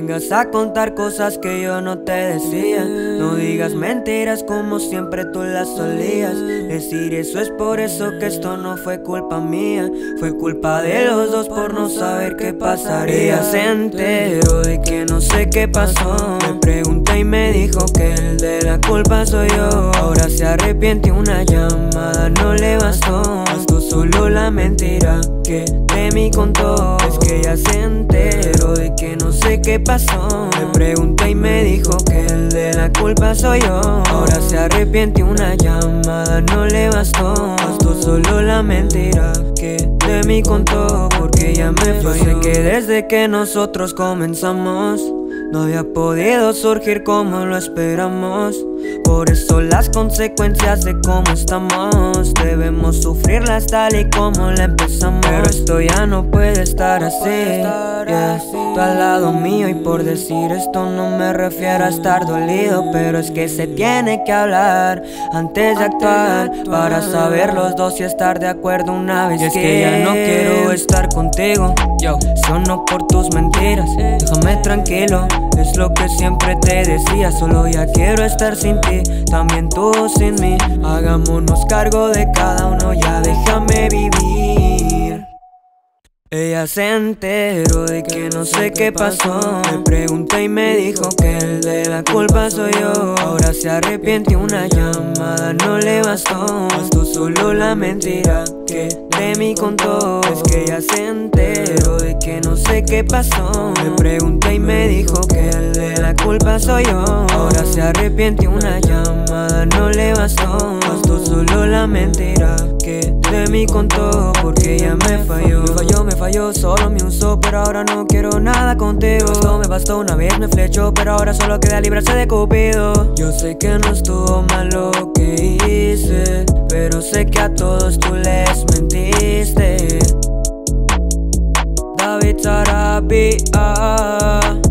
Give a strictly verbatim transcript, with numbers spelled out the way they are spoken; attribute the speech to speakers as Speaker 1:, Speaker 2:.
Speaker 1: vengas a contar cosas que yo no te decía. No digas mentiras como siempre tú las solías decir. Eso es por eso que esto no fue culpa mía, fue culpa de los dos por no saber qué pasaría. Se enteró de que no sé qué pasó, me pregunté y me dijo que el de la culpa soy yo. Ahora se arrepiente, una llamada no le bastó, bastó solo la mentira que de mí contó. Es que ella se enteró de que no sé qué pasó, me pregunté y me dijo que el de la culpa soy yo. Ahora se arrepiente, una llamada no le bastó, bastó solo la mentira que de mí contó, porque ella me falló. Yo sé que desde que nosotros comenzamos no había podido surgir como lo esperamos. Por eso las consecuencias de cómo estamos debemos sufrirlas tal y como la empezamos. Pero esto ya no puede estar así, yeah. Tú al lado mío y por decir esto no me refiero a estar dolido, pero es que se tiene que hablar antes de actuar, para saber los dos y estar de acuerdo una vez. Y es que ya no quiero estar contigo, yo, solo por tus mentiras. Déjame tranquilo, es lo que siempre te decía. Solo ya quiero estar sin ti, también tú sin mí. Hagámonos cargo de cada uno, ya déjame vivir. Ella se enteró de que no sé qué pasó, me pregunté y me dijo que el de la culpa soy yo. Ahora se arrepiente, una llamada no le bastó, bastó solo la mentira que de mí contó. Es que ella se enteró de que no sé qué pasó, me pregunté y me dijo que el de la culpa soy yo. Ahora se arrepiente, una llamada no le bastó, bastó solo la mentira que de mí contó, porque ella me falló. Me falló, me falló, solo me usó, pero ahora no quiero nada contigo. Me bastó, me bastó, una vez me flechó, pero ahora solo queda librarse de Cupido. Yo sé que no estuvo mal lo que hice, pero sé que a todos tú les mentiste. David Sarabia.